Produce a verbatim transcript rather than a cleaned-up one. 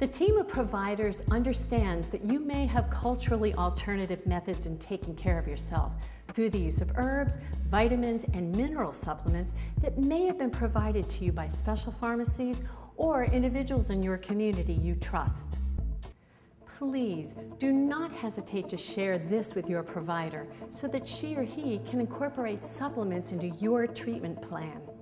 The team of providers understands that you may have culturally alternative methods in taking care of yourself through the use of herbs, vitamins, and mineral supplements that may have been provided to you by special pharmacies or individuals in your community you trust. Please do not hesitate to share this with your provider so that she or he can incorporate supplements into your treatment plan.